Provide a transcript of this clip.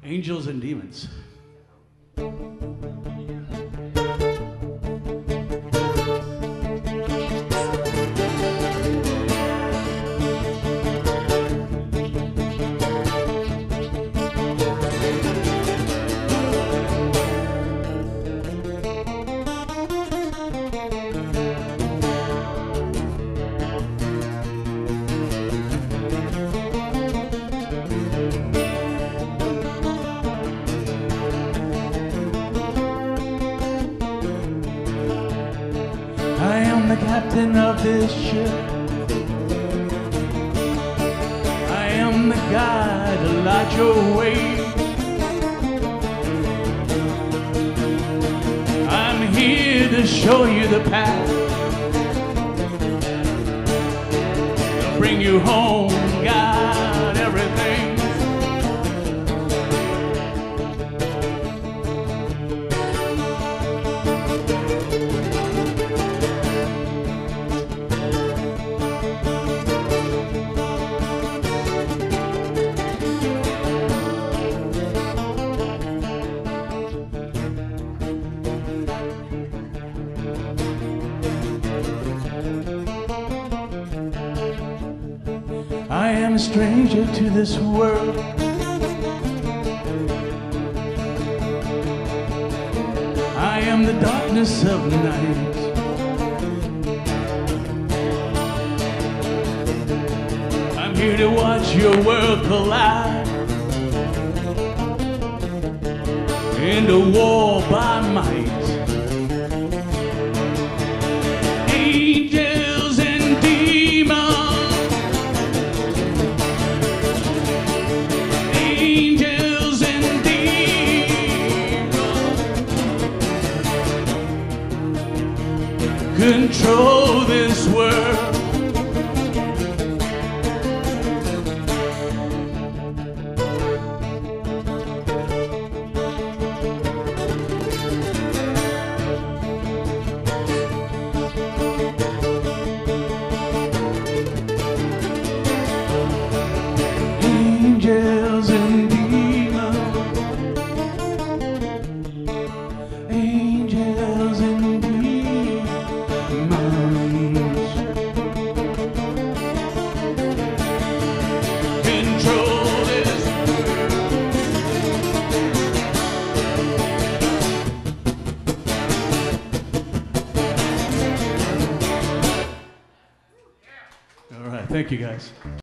Angels and Demons. I am the captain of this ship. I am the guide to light your way. I'm here to show you the path, to bring you home, guide everything. I am a stranger to this world. I am the darkness of night. I'm here to watch your world collide into war by might. Angels and demons, angels and demons, control this world. Angels and demons, angels and demons, control this world. All right, thank you guys.